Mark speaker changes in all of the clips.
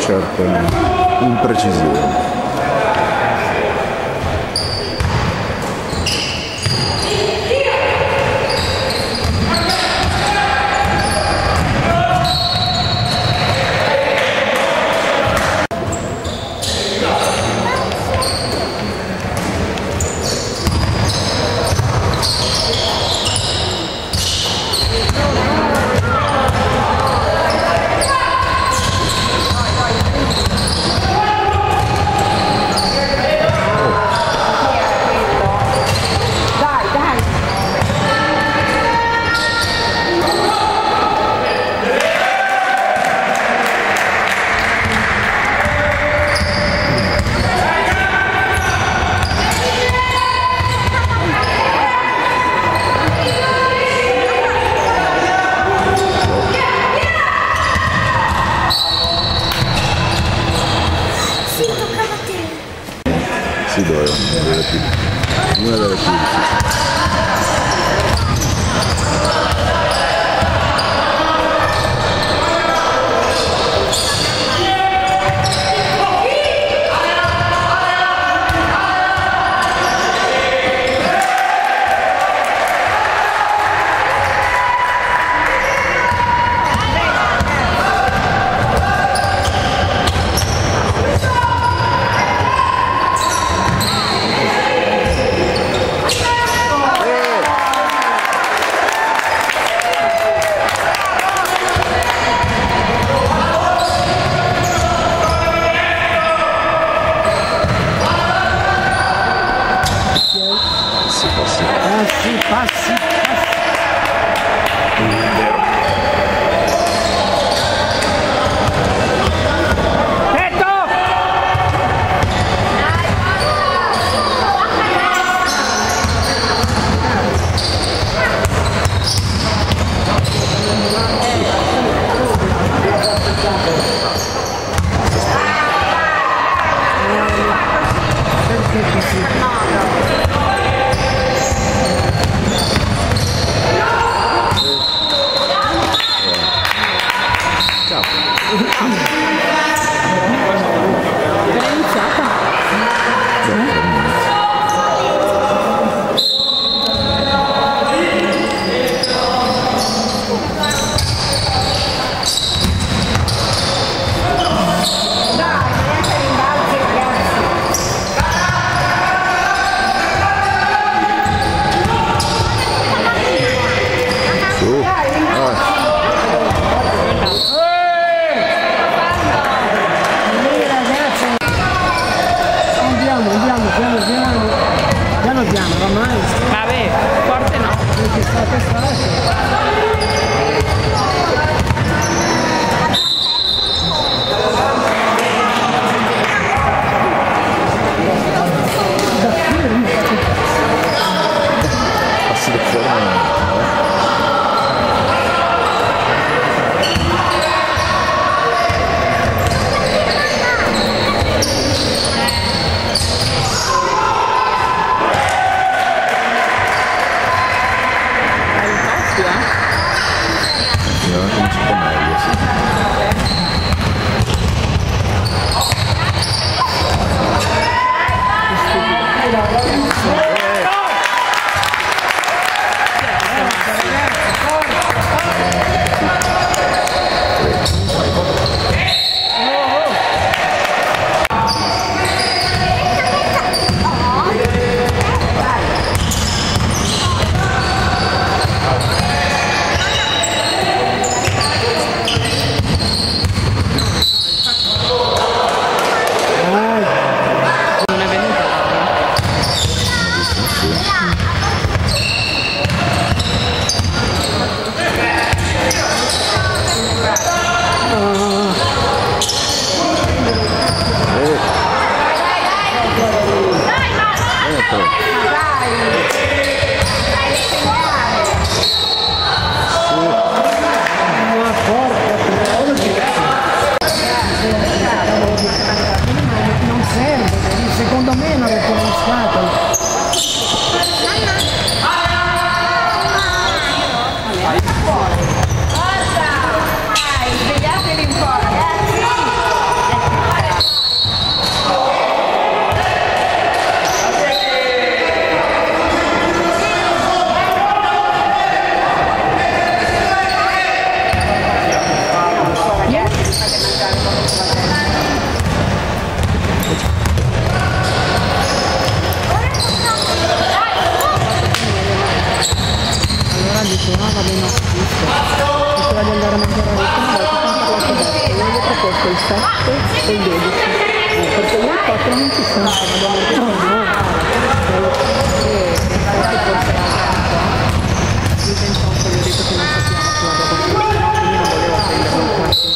Speaker 1: certa imprecisione. Sì, doveva una delle più difficili.
Speaker 2: Passi.
Speaker 3: Vabbè, forte no.
Speaker 1: Passi da fuori.
Speaker 3: visto. Diceva di andare a mangiare a rete, ma poi abbiamo parlato adesso. Io gli ho proposto il 7 e il 12. Perché io il 4 non ci sono, ma abbiamo detto no. E in effetti forse era un po'. Io penso un po', gli ho detto che non sappiamo se vado a costruire, no? Quindi non volevo prendere un quarto.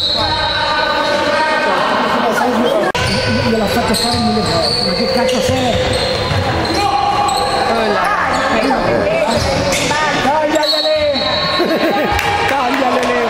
Speaker 2: Gliel'ho fatto fare 1000 volte, ma che cazzo serve? Tagliale! Tagliale!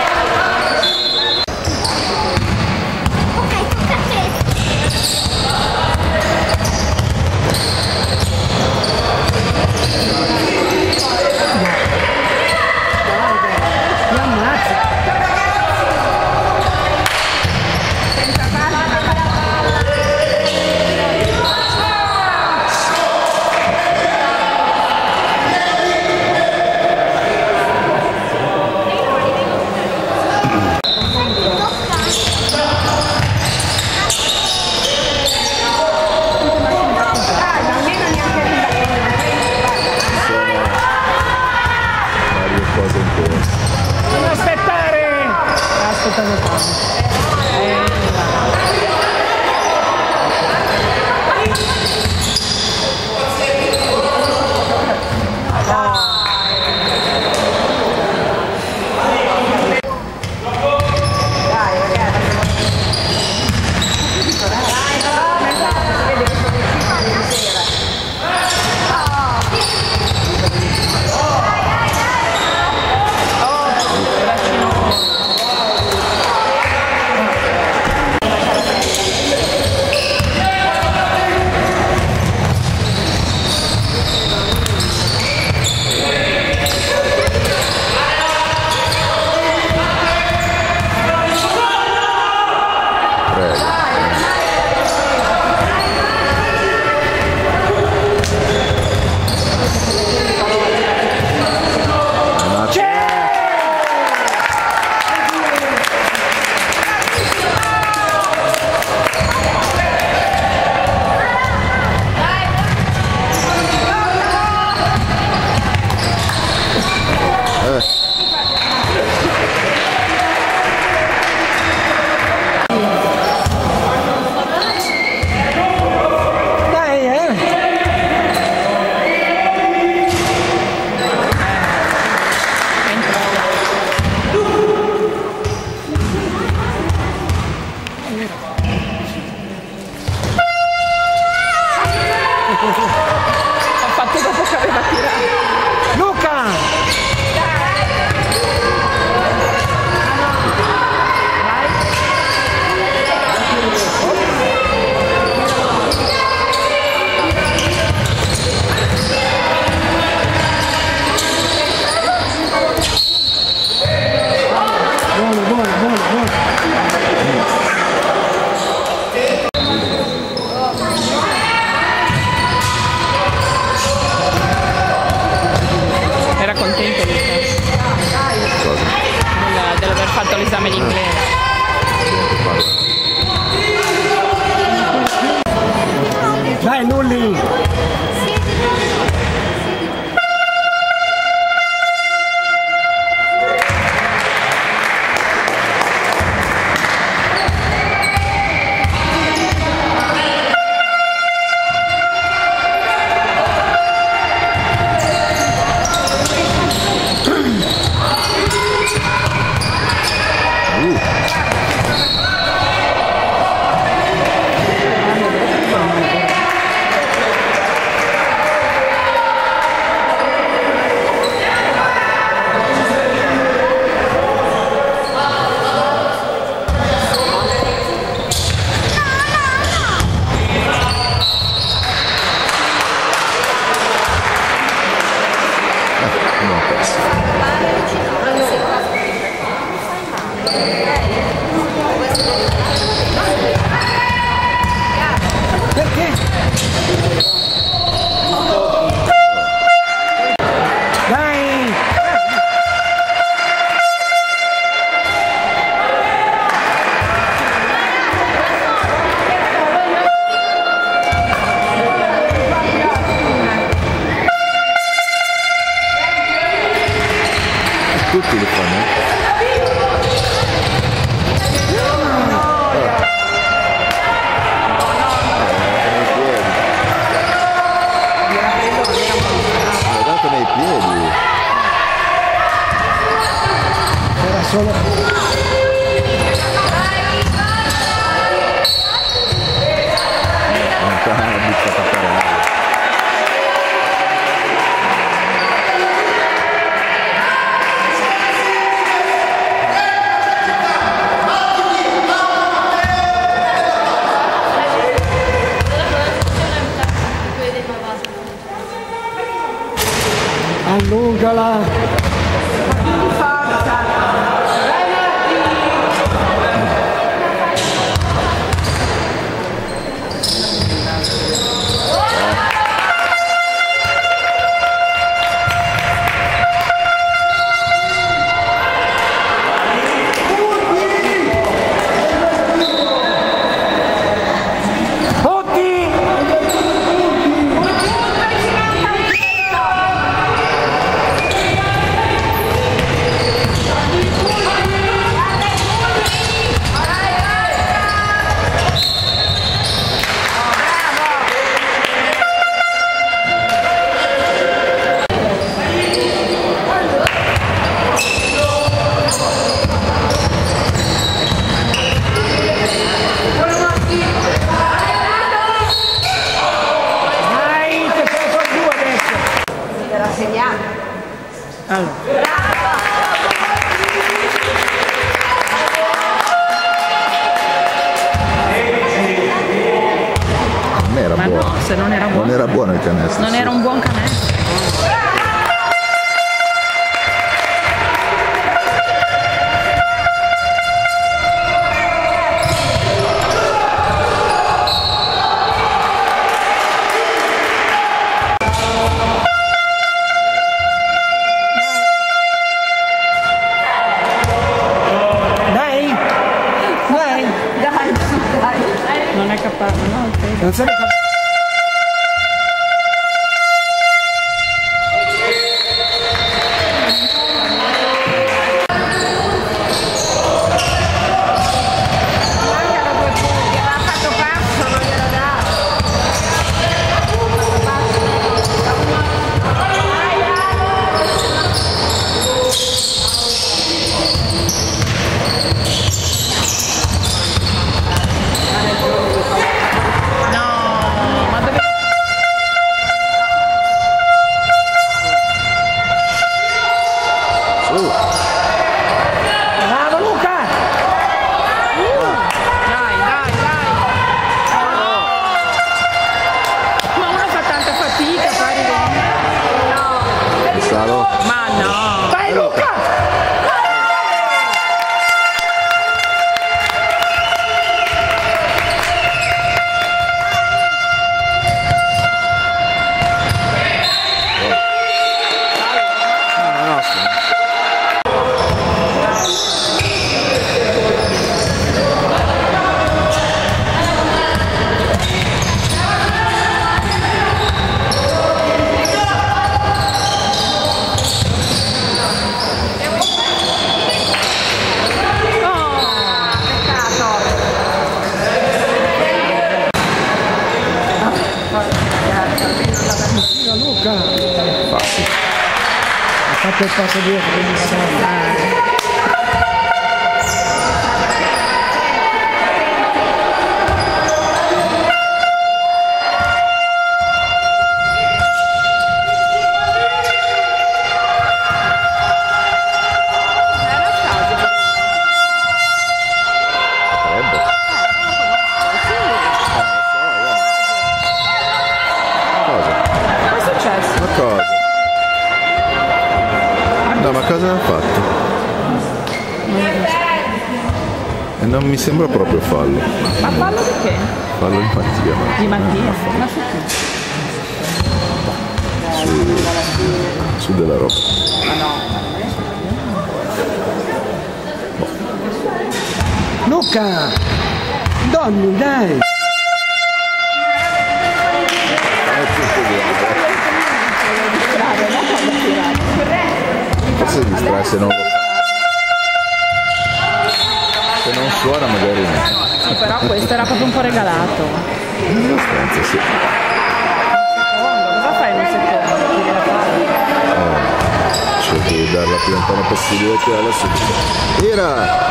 Speaker 3: Ho fatto dopo che aveva tirato.
Speaker 2: Luca!
Speaker 3: Era contento Luca dell'aver fatto l'esame di inglese.
Speaker 2: Dai Lulli!
Speaker 1: li fanno? Nei piedi.
Speaker 2: Era solo...
Speaker 1: Una buttata parata.
Speaker 2: Allungala! Allora.
Speaker 1: Non era
Speaker 3: Ma
Speaker 1: buono.
Speaker 3: no, se non era buono.
Speaker 1: Non era buono il canestro.
Speaker 3: Non
Speaker 1: sì.
Speaker 3: era un buon canestro. Non è capace, no?
Speaker 2: Non sei capace. Bravo Luca!
Speaker 3: Dai. Ma uno fa tanta fatica a fare
Speaker 1: Salo.
Speaker 3: Ma no!
Speaker 2: Vai Luca! Luca!
Speaker 1: Facile.
Speaker 2: Ha fatto il passo dietro, quindi
Speaker 1: No, ma cosa ha fatto? E non mi sembra proprio fallo.
Speaker 3: Ma fallo di che?
Speaker 1: Fallo di Mattia.
Speaker 3: Di Mattia? Ma su chi?
Speaker 1: Su della roba.
Speaker 2: Luca! Donny, dai!
Speaker 1: Forse si distrae se non lo fa. Se non suona magari no.
Speaker 3: Sì, però questo era proprio un po' regalato.
Speaker 1: Abbastanza, sì.
Speaker 3: Cosa fai in un secondo? Tiri la palla.
Speaker 1: Cerco di dare la più lontana possibile che alla subito. Tira!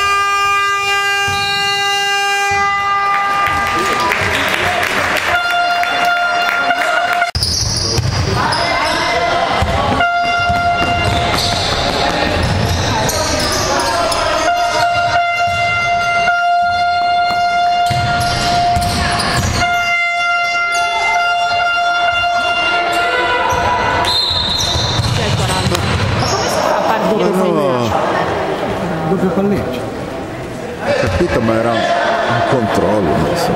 Speaker 2: Doppio palleggio.
Speaker 1: Ho capito, ma era un controllo, non lo so.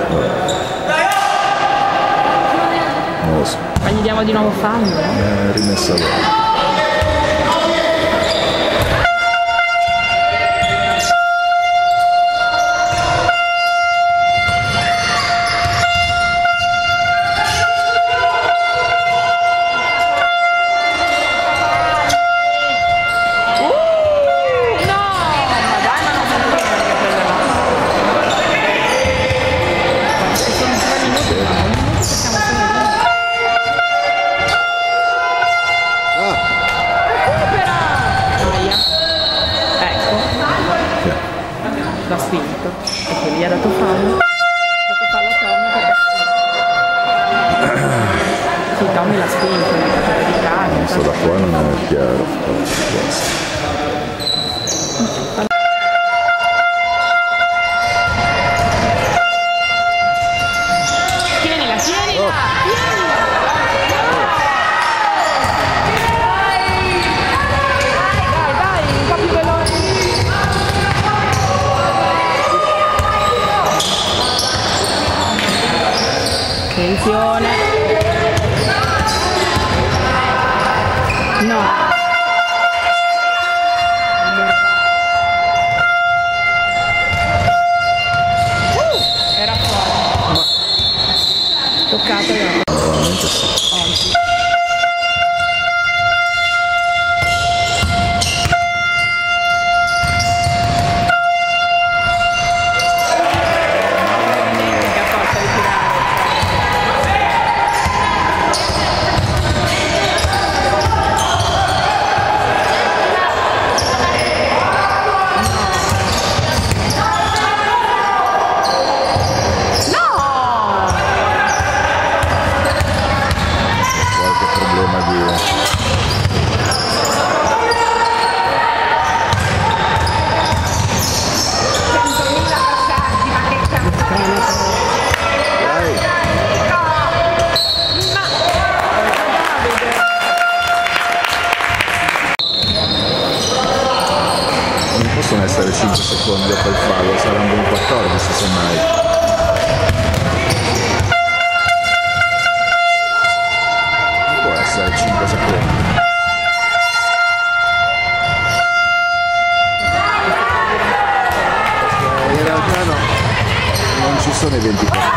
Speaker 1: Non lo so.
Speaker 3: Ma gli diamo di nuovo fallo?
Speaker 1: Rimessa là.
Speaker 3: L'ha spinto e poi gli ha dato fallo. Ha dato fallo a Tommy. Sì, Tommy l'ha spinto, l'ha fatto dedicare.
Speaker 1: Non so, da qua non è chiaro.
Speaker 3: Tienila, tienila! Dai, un po' più veloce. Attenzione. No. Era fuori. Toccato io.
Speaker 1: Veramente sì.
Speaker 3: Oggi.
Speaker 1: Possono essere 5 secondi dopo il fallo, saranno un 14 semmai. Non può essere 5 secondi. Perché in realtà no, non ci sono i 24.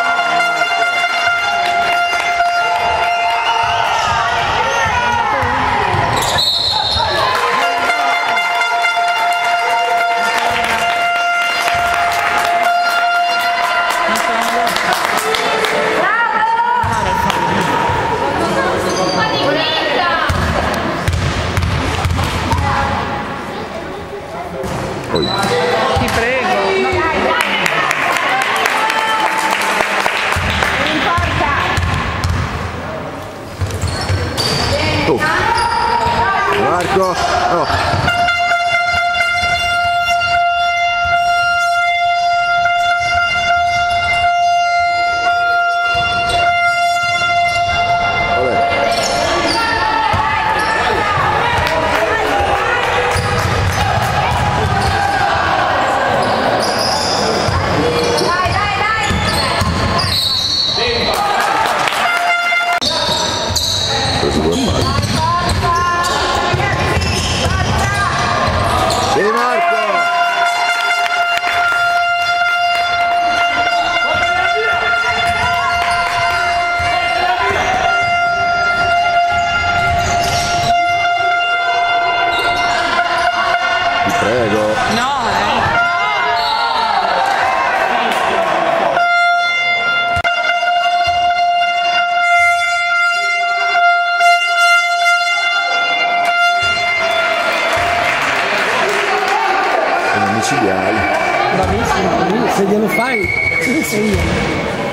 Speaker 3: Ti prego.
Speaker 1: Oh. Marco! Oh. Preso due palli. Sì, Marco! Ti prego.
Speaker 3: No,
Speaker 1: micidiali.
Speaker 2: Bravissimo, se glielo fai, ti insegna.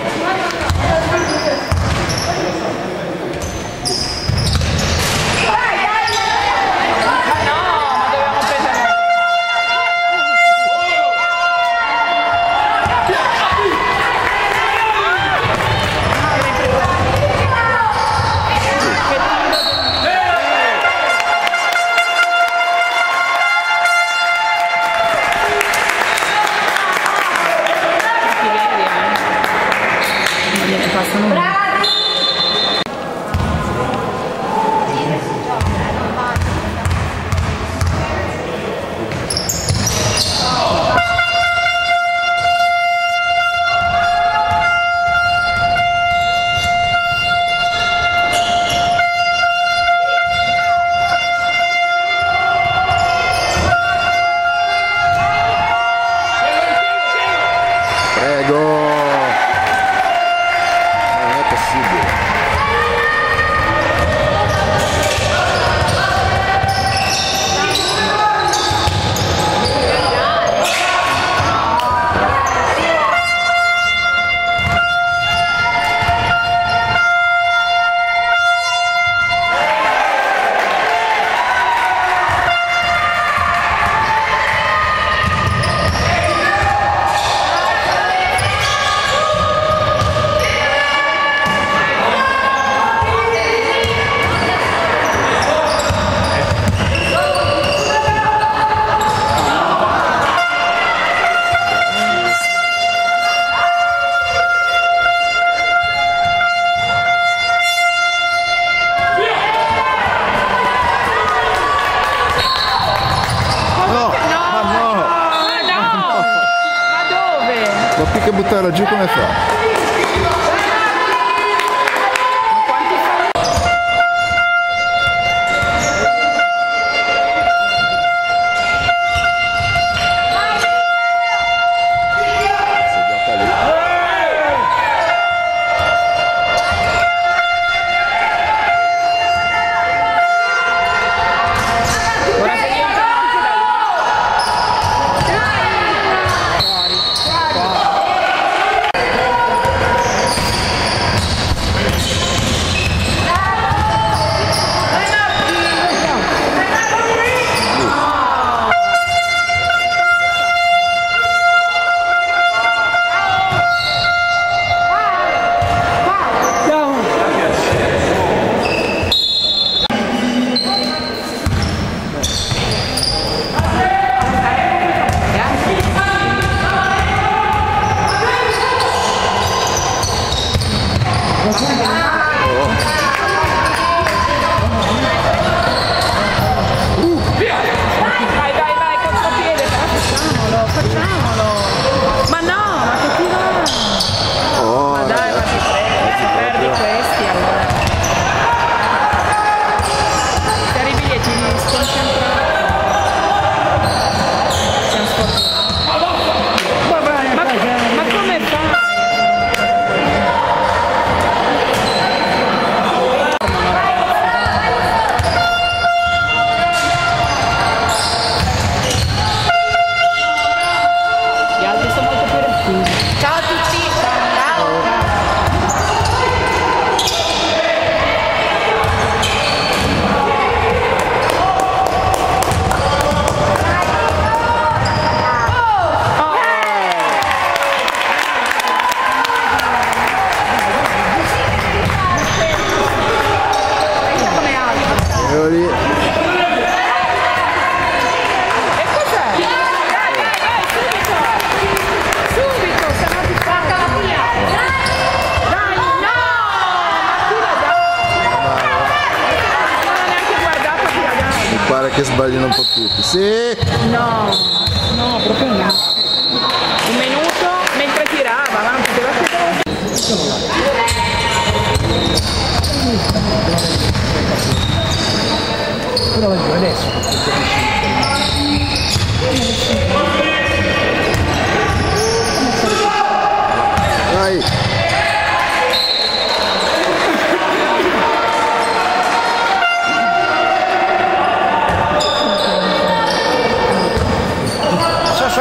Speaker 1: Che buttarla giù come fa? Pare che sbagliano un po' tutti. Sì!
Speaker 3: No, no, proprio no. Un minuto mentre tirava, ma non poteva chiudere.
Speaker 2: Però va giù adesso.
Speaker 1: Dai!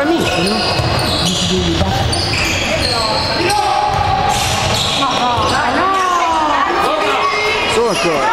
Speaker 3: amici, no?
Speaker 1: Su ancora.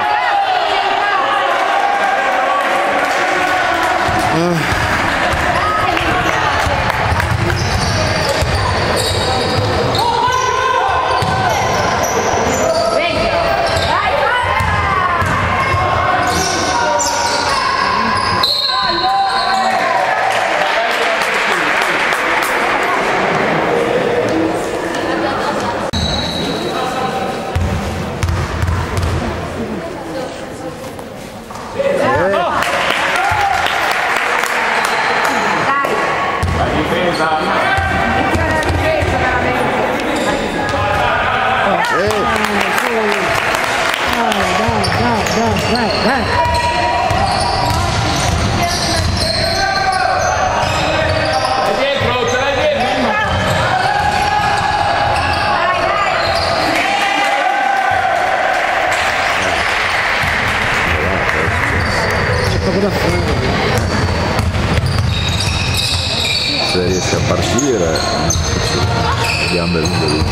Speaker 1: Se riesce a partire, vediamo il lungo.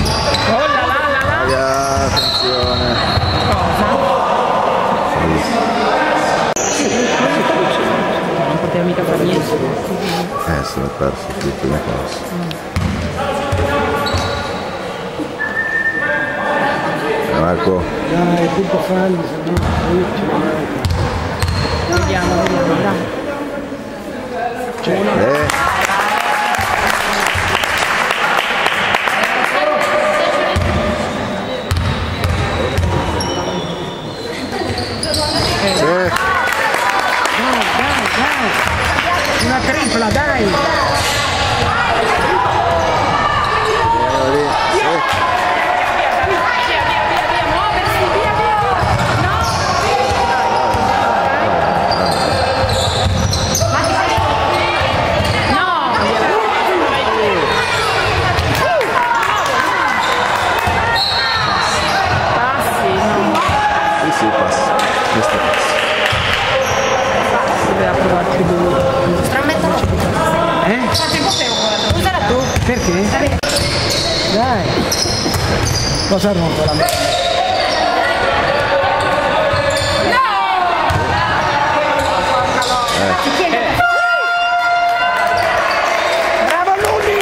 Speaker 1: Attenzione.
Speaker 3: Non poteva mica fare niente.
Speaker 1: Se l'ha perso tutto in corso. Marco.
Speaker 2: Dai, tutto fallo, se no
Speaker 3: Vediamo, dai.
Speaker 2: una tripla, dai! Perché? Dai! Cosa rompo la mano? Bravo Lulli!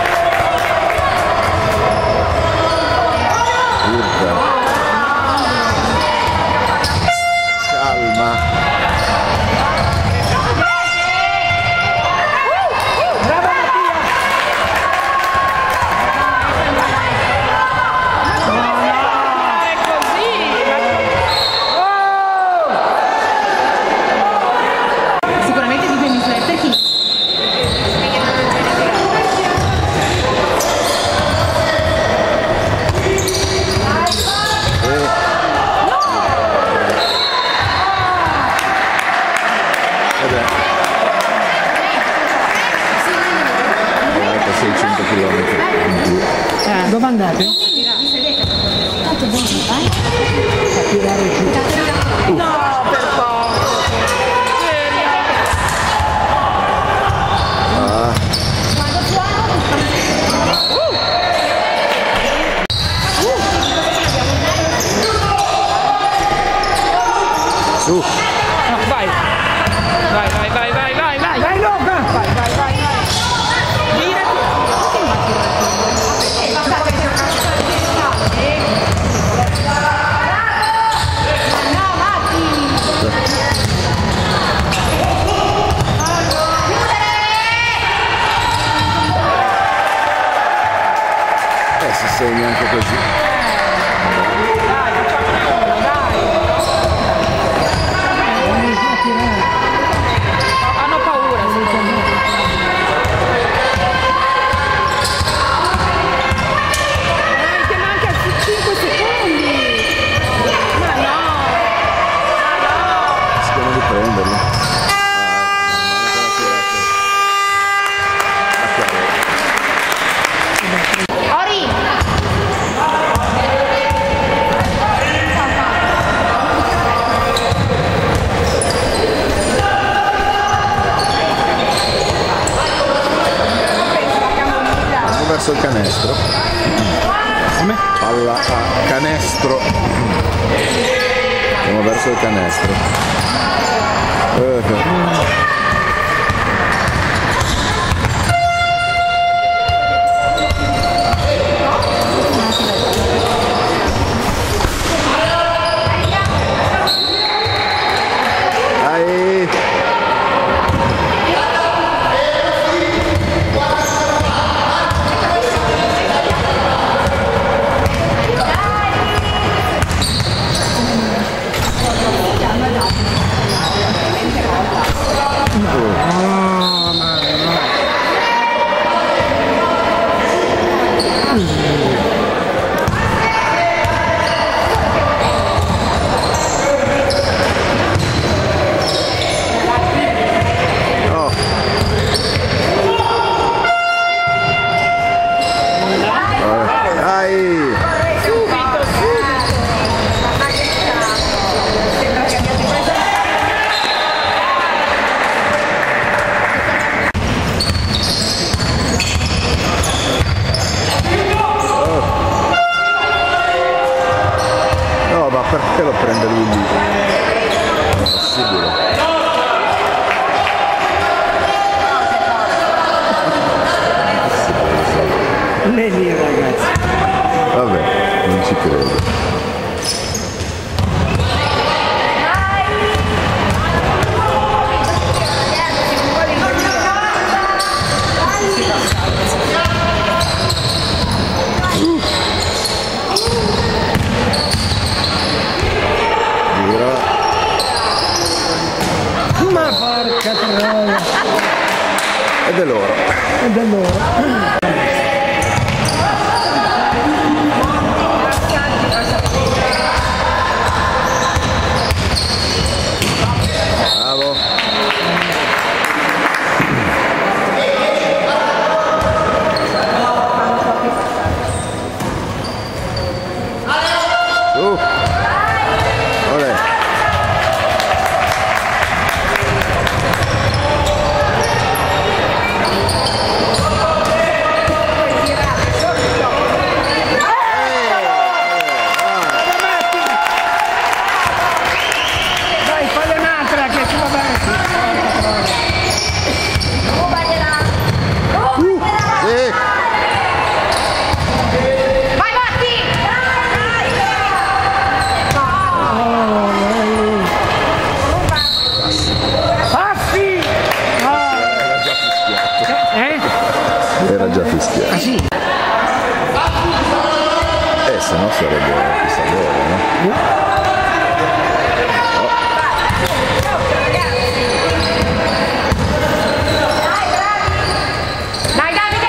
Speaker 1: Calma.
Speaker 2: Dove andate? A tirare giù.
Speaker 3: No, per poco.
Speaker 1: Su.
Speaker 3: Vai. Vai, vai, vai, vai, vai, vai.
Speaker 2: Vai Luca!
Speaker 3: Vai, vai, vai, vai.
Speaker 1: Si segna anche così.
Speaker 3: Hanno paura, dai, che manca 5 secondi. Ma no.
Speaker 1: Rischiamo di prenderlo.
Speaker 4: Ori!
Speaker 1: verso il canestro.
Speaker 2: Come?
Speaker 1: Palla a canestro. Andiamo verso il canestro. Dai. Perché lo prende lui lì? Non è possibile.
Speaker 2: Lei lì ragazzi.
Speaker 1: Vabbè, non ci credo.
Speaker 2: Ma porca troia.
Speaker 1: Ed è loro.
Speaker 2: Ed è loro.
Speaker 1: Bravo. Olè.
Speaker 2: Dai, fai un'altra che ci va bene.
Speaker 1: Sì.
Speaker 4: Vai Matti!
Speaker 2: Passi!
Speaker 1: Era già fischiato. Era già fischiato.
Speaker 2: Ah sì?
Speaker 1: Se no sarebbe Pisagora, no?
Speaker 4: Dai Davide!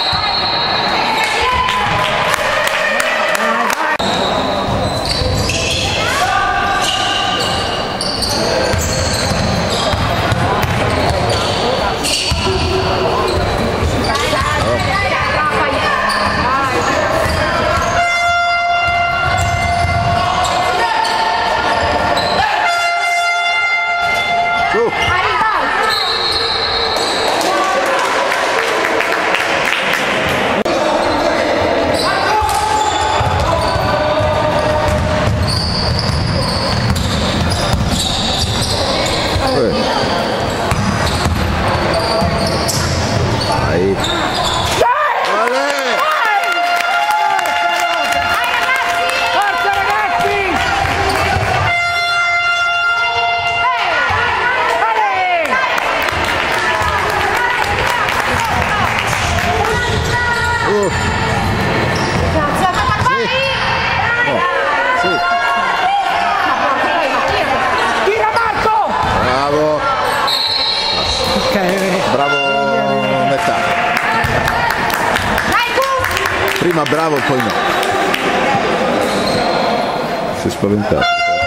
Speaker 1: Dai.
Speaker 2: Forza ragazzi!
Speaker 1: Sì.
Speaker 2: Tira Marco!
Speaker 1: Bravo.
Speaker 2: Ok,
Speaker 1: Bravo metà. Prima bravo, poi no. Si è spaventato.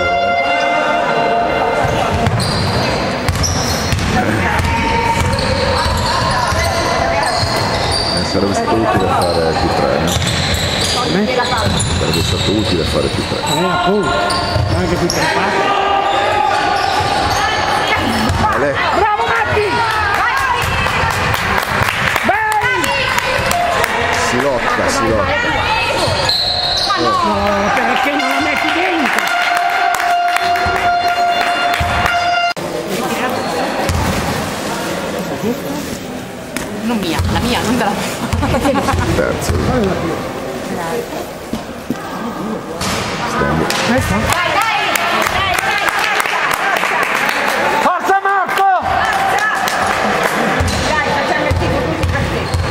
Speaker 1: Sarebbe stato utile fare più 3, no? Sarebbe stato utile fare più 3.
Speaker 2: appunto, anche più trepato. Bravo Matti! Bene!
Speaker 1: Cassilò.
Speaker 2: No, perché non la metti dentro?
Speaker 4: Non mia, la mia, non della
Speaker 1: Terzo.
Speaker 2: Forza Marco!
Speaker 4: Dai, facciamo il tipo tutti per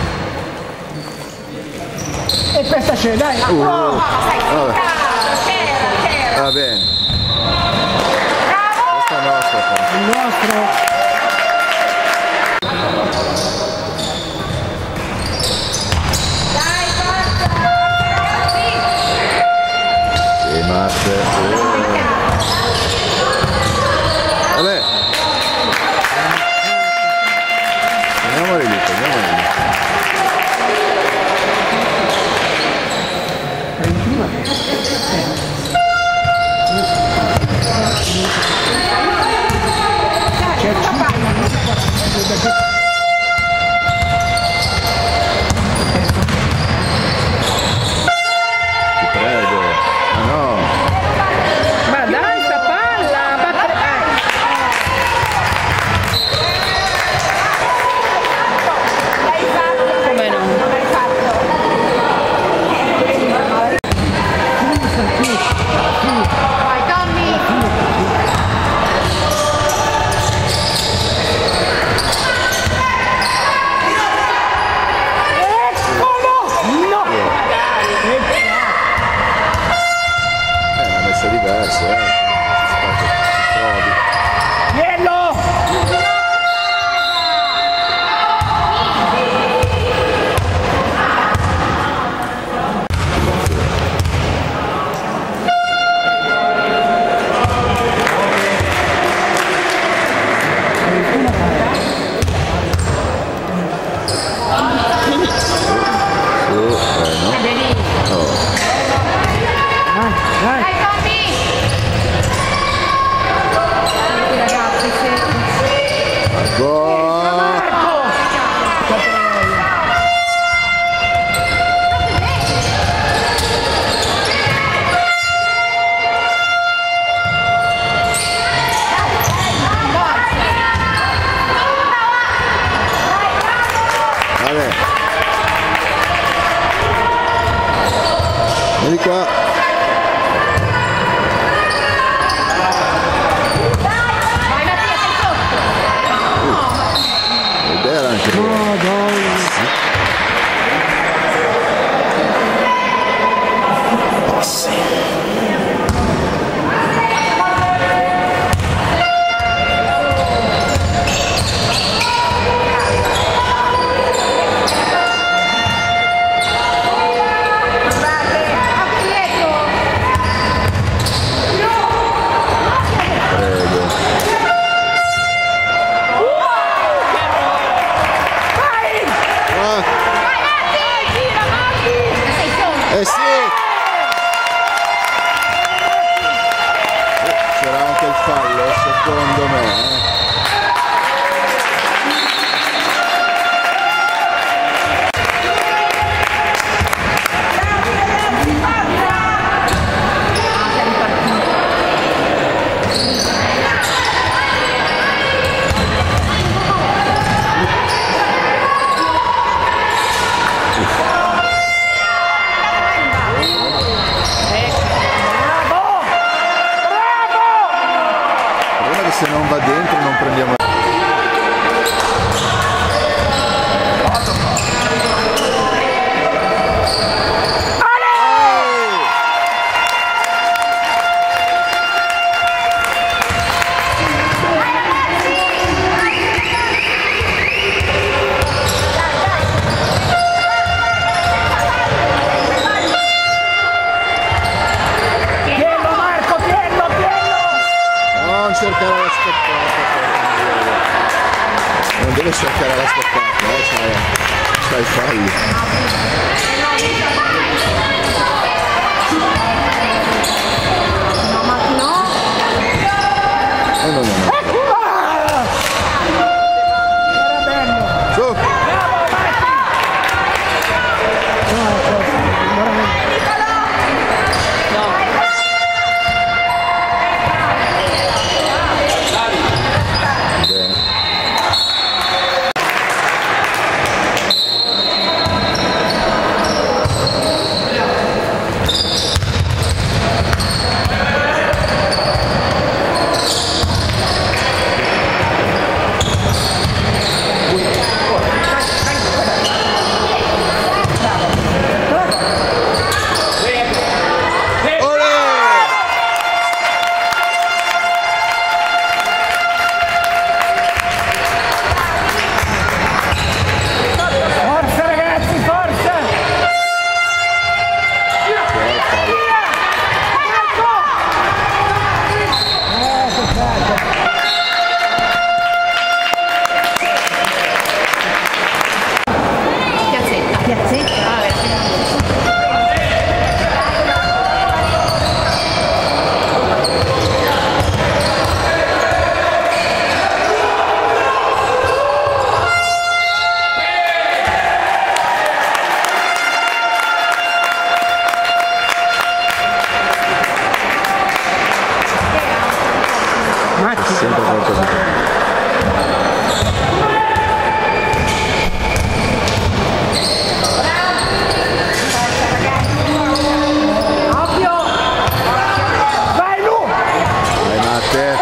Speaker 4: te.
Speaker 2: E questa c'è, dai!
Speaker 4: Sai,
Speaker 1: Vabbè.
Speaker 4: c'era.
Speaker 1: Va bene. Questa è nostra.
Speaker 2: Il nostro!
Speaker 4: Dai, forza, ragazzi.
Speaker 1: E Marte. Vabbè. Andiamoli lì, andiamoli lì. Ti prego. Ma no.
Speaker 3: Ma dai, sta palla!
Speaker 4: L'hai fatto.
Speaker 3: Come no?
Speaker 4: Non l'hai fatto. Vai, Tommy.
Speaker 1: È una messa diversa, si trovi.
Speaker 2: Piello!
Speaker 1: No? Oh.
Speaker 2: Dai!
Speaker 4: Dai, Tommy. Ragazzi,
Speaker 1: Vabbè. Vieni qua.
Speaker 4: vai Mattia, sei sotto.
Speaker 1: Ed era anche
Speaker 2: No, dai!
Speaker 1: prego. Ah,
Speaker 4: Sei sotto.
Speaker 1: eh sì! C'era anche il fallo, secondo me. Il problema è che se non va dentro non prendiamo.
Speaker 2: Piello Marco, piello, piello!
Speaker 1: Non cercare la stoppata. Non deve cercare la stoppata, c'hai falli. No.
Speaker 2: Era bello!
Speaker 1: Su!
Speaker 2: Bravo Marti! No,
Speaker 1: Sempre qualcosa.
Speaker 2: Vai Lu!
Speaker 1: Vai Matte.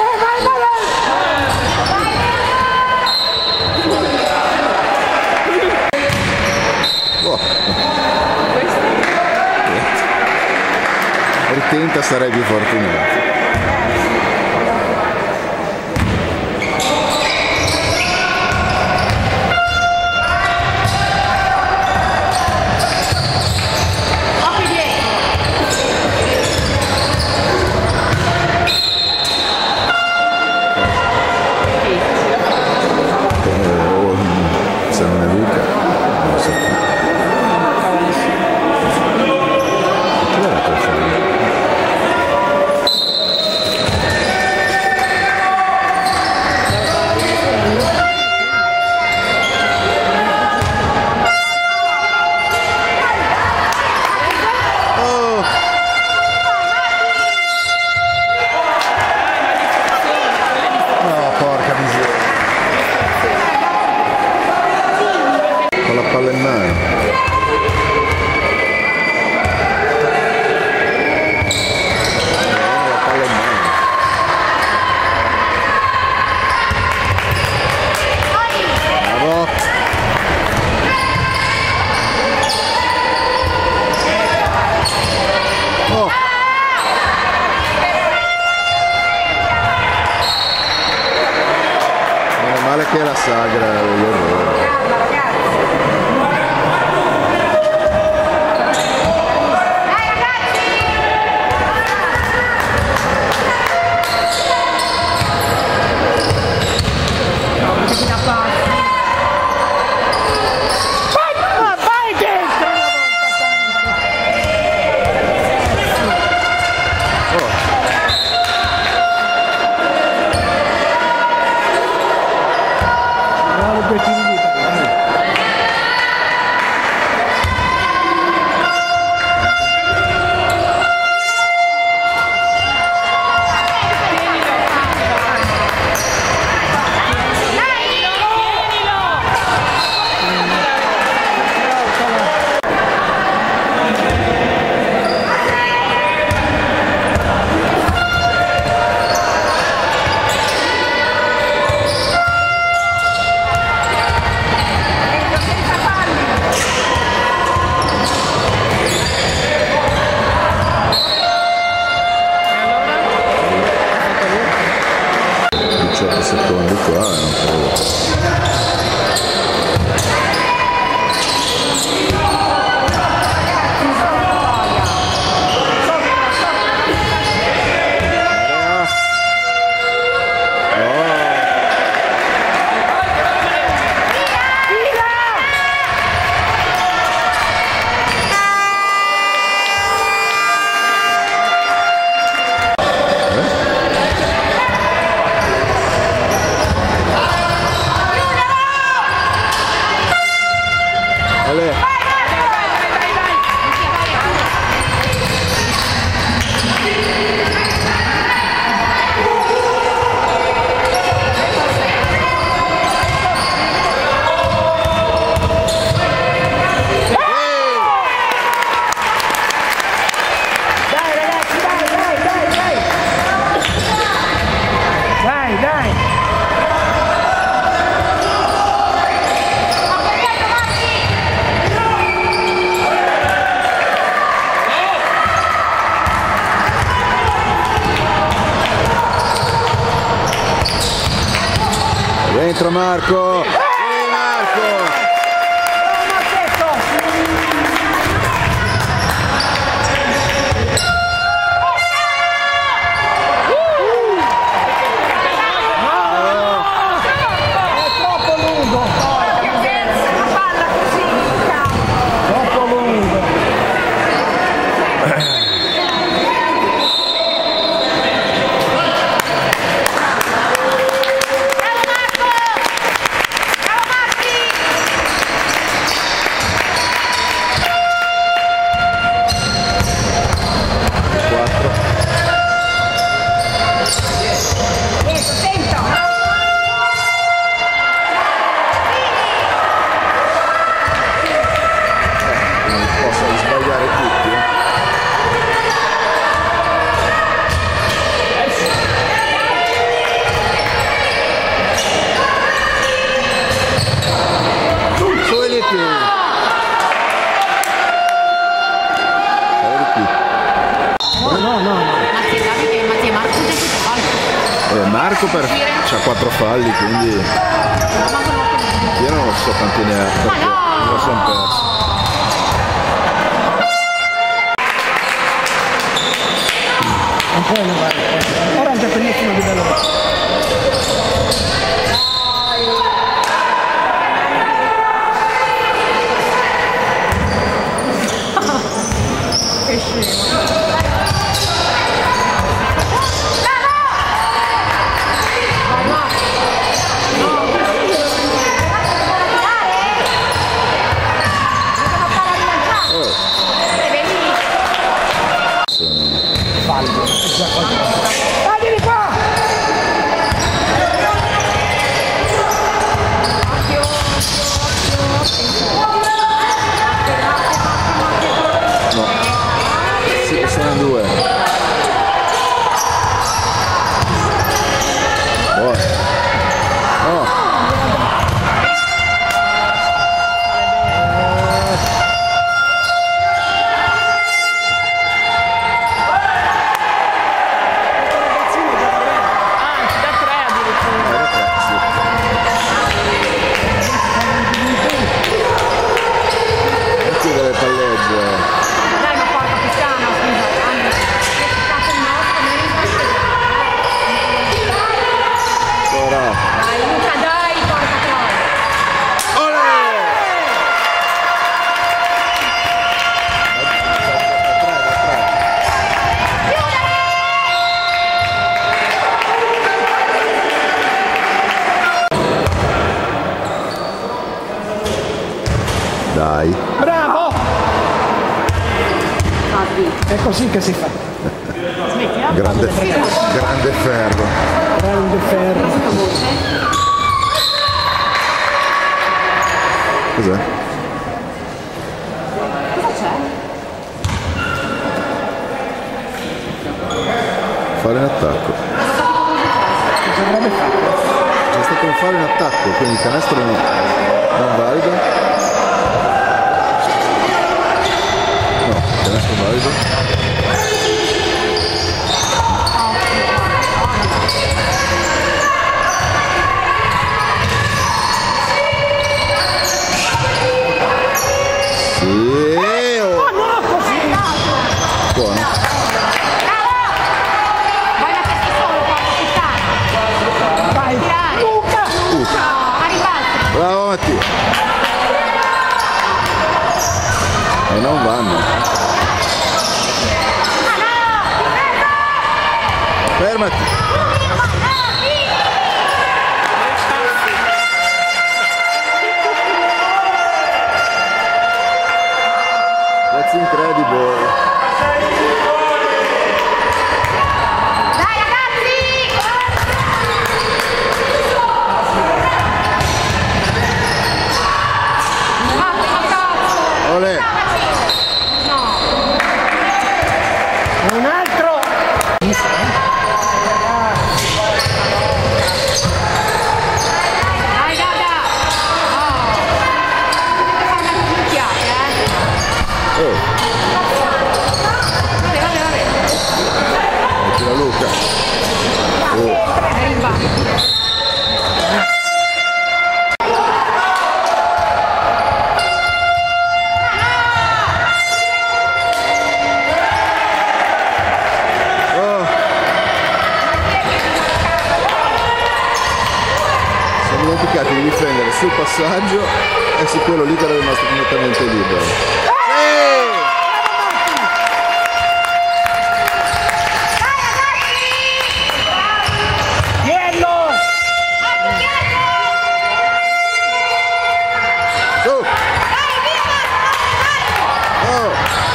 Speaker 1: Oh. Ritenta, sarei più fortunato. Se non è Luca, non so più. Chi era quel figlio? Oh! No, porca miseria. Con la palla in mano. La palla in mano. Bravo. Oh. Meno male che la sagra l'errore.
Speaker 2: Vai dentro una
Speaker 1: secondi qua non credo. Entra Marco! Marco!
Speaker 2: È troppo lungo!
Speaker 4: Che senso, la palla così,
Speaker 1: Cooper c'ha 4 falli, quindi io non so quanti ne ha, perché lo sono perso.
Speaker 2: Non puoi levare, ora non c'è per nessuno di bello.
Speaker 4: Che scemo.
Speaker 2: Vieni qua!
Speaker 1: No, sì, sono 2. Oh. Oh. Delle pallegge.
Speaker 4: Dai, ma porca puttana, scusa. Che cazzo è il nostro?
Speaker 1: Ora.
Speaker 4: Dai, Luca, dai, porca troia.
Speaker 1: Olè! Dai.
Speaker 2: Bravo! È così che si fa.
Speaker 1: Grande ferro.
Speaker 2: Grande ferro.
Speaker 1: Cos'è? Fare in attacco.
Speaker 2: Cosa avrebbe fatto?
Speaker 1: C'è stato un fare in attacco, quindi il canestro non valido. No, il canestro valido. Sì, oh. Buono.
Speaker 4: Vai da testa solo, porca puttana.
Speaker 2: Vai!
Speaker 4: Tirare.
Speaker 2: Luca!
Speaker 4: No, a ribalto.
Speaker 1: Bravo Mattia. E non vanno. Fermati. That's incredible.
Speaker 4: Dai, ragazzi!
Speaker 1: Olè.
Speaker 2: Un altro!
Speaker 4: Dai, Gaga! Oh! Deve fare una cucchiata,
Speaker 1: Oh,
Speaker 4: Vabbè.
Speaker 1: tira Luca. Oh.
Speaker 4: È ribalto.
Speaker 1: Oh. Siamo dimenticati di difendere sul passaggio e su quello lì che era rimasto completamente libero.
Speaker 2: Diello!
Speaker 1: Oh. Oh.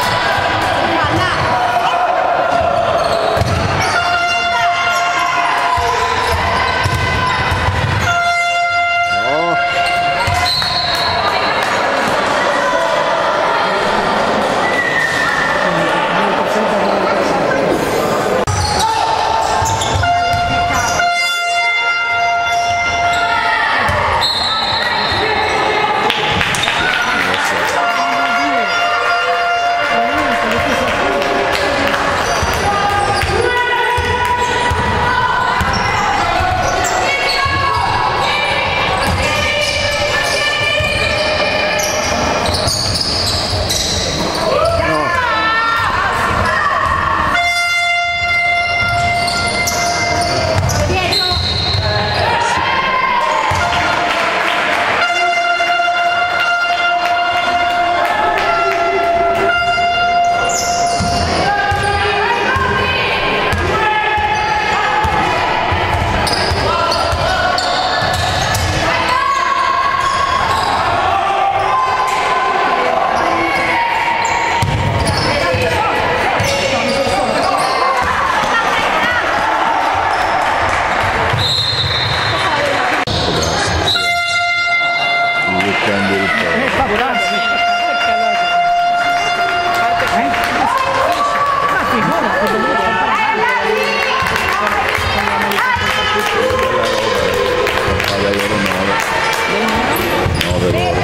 Speaker 1: Oh. ritorno.
Speaker 2: Favorarsi. Ma figura,
Speaker 1: Paga euro 9 loro.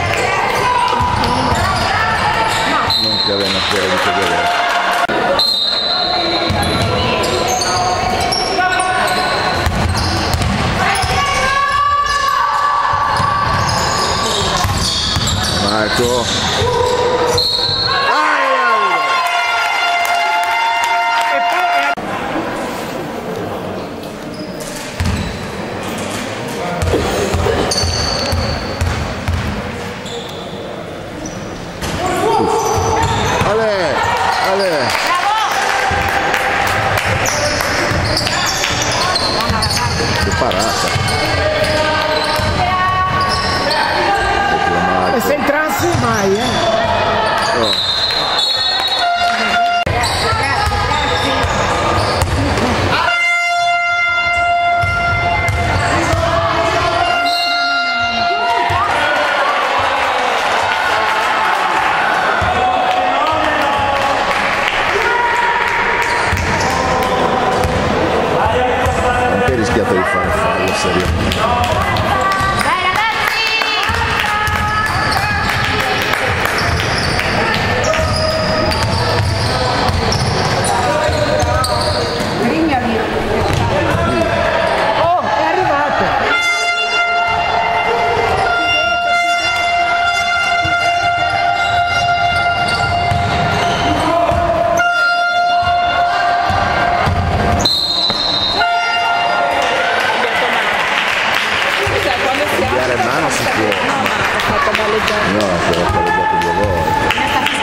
Speaker 1: Non che aveva ancora di vedere. Marco. Ale, ale. Che parata.
Speaker 2: se entrassi mai,
Speaker 1: Oh. Anche rischiato di fare fallo, seriamente. Mano si può. No, te l'ho palleggiato 2 volte.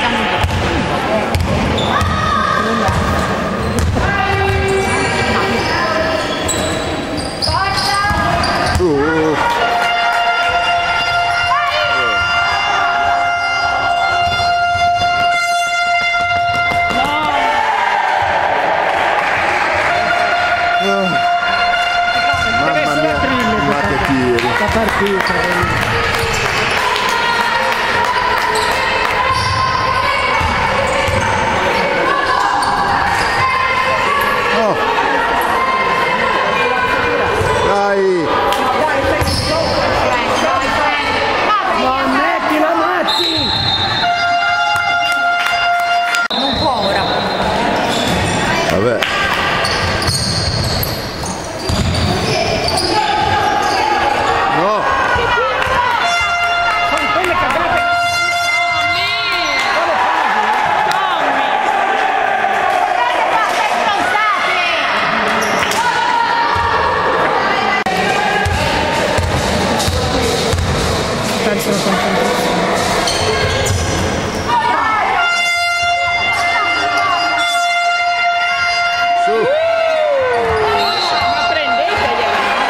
Speaker 1: Mamma mia, ma che tiri.
Speaker 2: la partita.
Speaker 1: Oh. Dai.
Speaker 2: Non mettila Mazzi!
Speaker 4: Non può ora.
Speaker 1: Vabbè. No.
Speaker 2: Sono quelle cagate. Perso la concentrazione.
Speaker 1: Su.
Speaker 3: Ma prendeteli!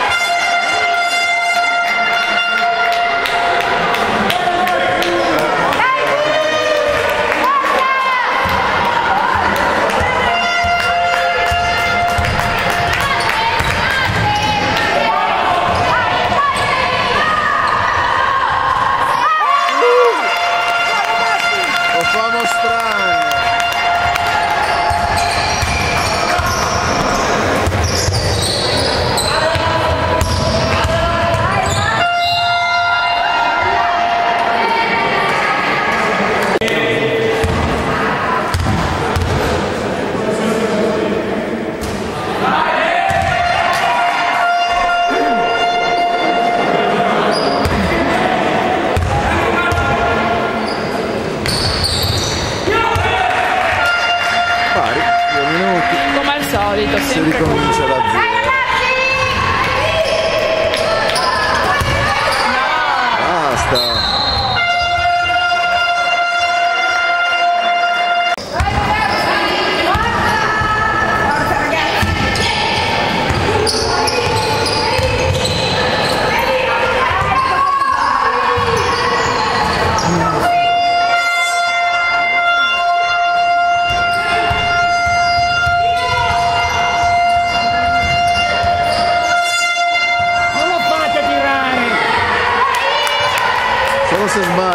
Speaker 1: Lo fanno strano. Pari, 2 minuti.
Speaker 3: Come al solito,
Speaker 1: Si
Speaker 3: sempre così.
Speaker 1: ricomincia da 0. Basta.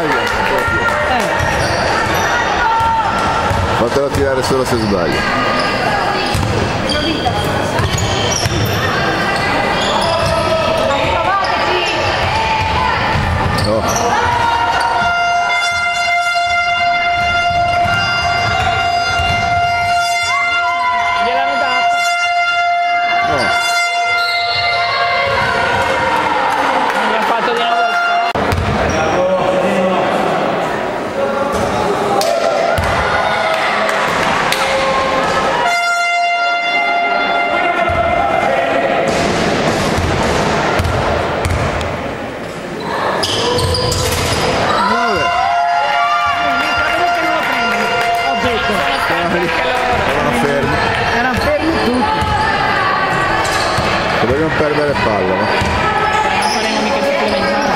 Speaker 1: sbaglia. Fatelo tirare solo se sbaglia. No.
Speaker 2: Gliel'hanno data.
Speaker 1: No.
Speaker 2: Mi ha fatto di nuovo.
Speaker 1: Erano fermi.
Speaker 3: Erano fermi tutti.
Speaker 1: Dobbiamo perdere palla, no?
Speaker 2: Non faremo mica supplementare.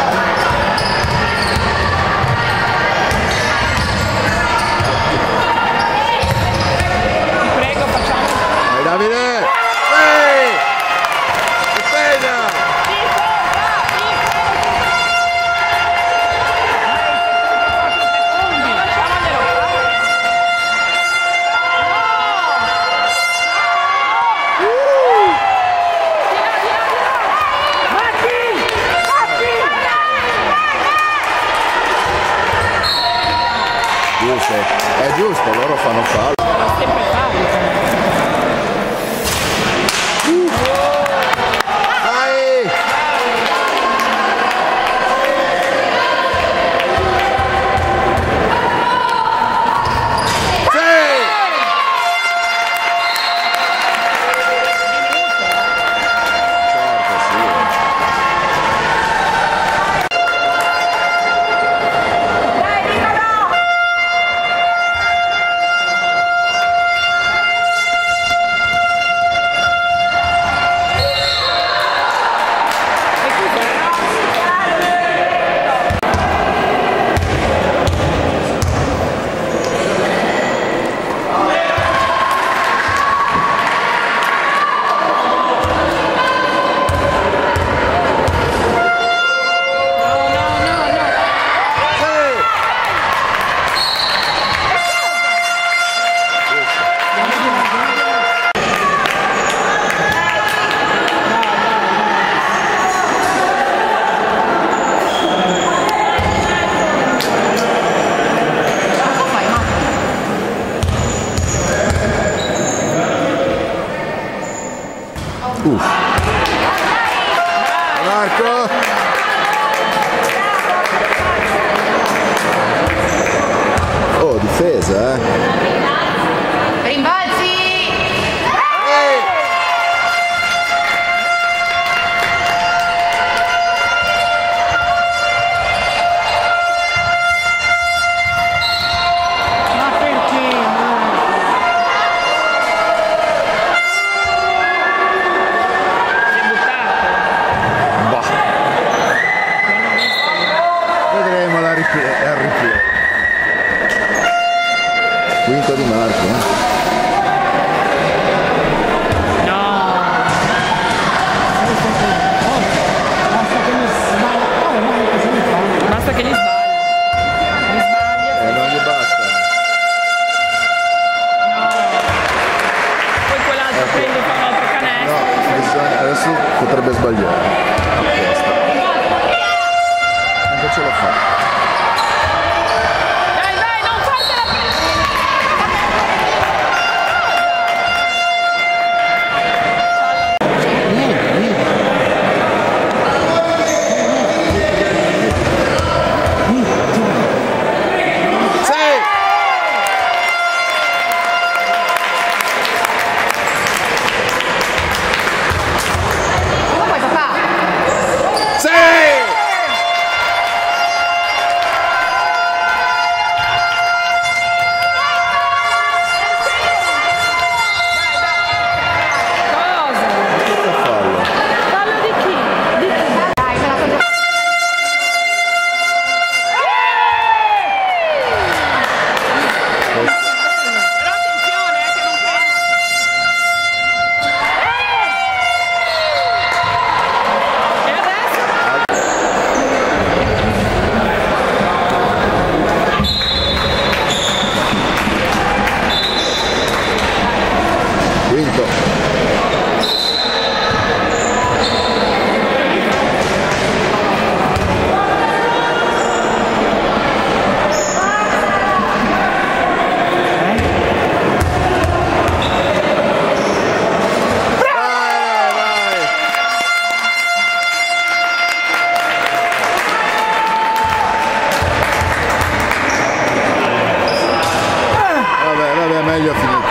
Speaker 2: Ti prego, facciamo.
Speaker 1: Vai Davide! Ehi! Difesa! Giusto, è giusto, loro fanno fallo.
Speaker 2: Sempre fallo.
Speaker 1: Vai! Sì! Certo, sì. Marco! Oh, difesa, eh!
Speaker 4: Rimbalzi!
Speaker 3: Ma perché?
Speaker 2: Si è buttato.
Speaker 1: Bah! Vedremo al replay. Quinto di Marco, eh?
Speaker 2: No.
Speaker 3: Basta che mi sbaglia. Oh, ma cosa mi fa?
Speaker 2: Basta che li sbagli. Li sbaglia.
Speaker 1: Non gli basta.
Speaker 2: No. Poi quell'altro prende e fa un altro canestro.
Speaker 1: No, adesso potrebbe sbagliare. Apposta. Invece lo fa.
Speaker 4: Dai, dai, non fartela prendere!
Speaker 1: meglio finita.